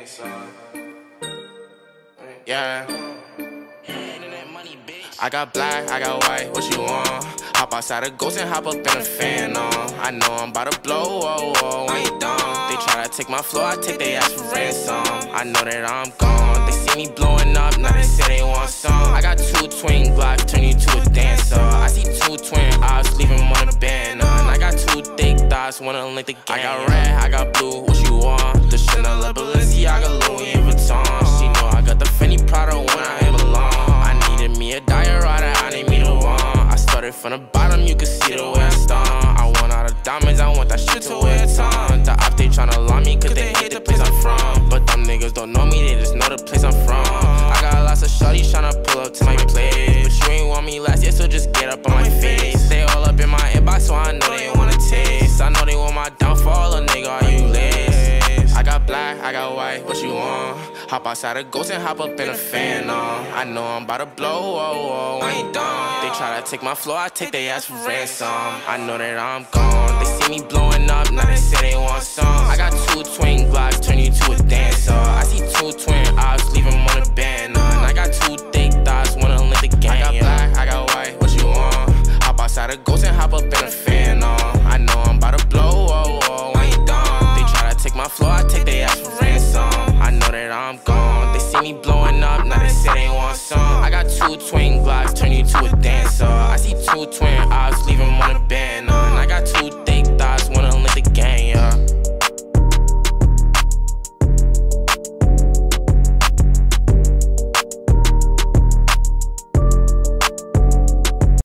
Yeah. I got black, I got white, what you want? Hop outside a ghost and hop up in a fan on. I know I'm about to blow, whoa, whoa, I ain't dumb. They try to take my flow, I take their ass for ransom. I know that I'm gone, they see me blowing up, now they say they want some. I got 2 twin Glocks, turn you to a dancer. I see 2 twin eyes, leave them on a band. I got 2 thick thighs, wanna link the gang. I got red, I got blue, what you want? The Chanel, Balenciaga, Louis Vuitton. She know I got the Fendi Prada when I ain't belong. I needed me a diorata, I need me the one. I started from the bottom, you can see the way I stung. I want all the diamonds, I want that shit to wear a ton. The op, they tryna lie me, cause they hate the place I'm from. But them niggas don't know me, they just know the place I'm from. I got lots of shorties tryna pull up to my place, but you ain't want me last year, so just get up on my face. They all up in my inbox, so I know they wanna taste. I know they want my downfall, a nigga, are you lazy? I got black, I got white, what you want? Hop outside a ghost and hop up in a fan on. I know I'm about to blow, whoa, whoa, I ain't dumb. They try to take my flow, I take their ass for ransom. I know that I'm gone, they see me blowing up, now they say they want some. I got 2 twin Glocks, turn you to a dancer. I see 2 twin eyes, leave them on a band. I got 2 thick thighs, wanna link the gang. I got black, I got white, what you want? Hop outside a ghost and hop up in a fan on. I know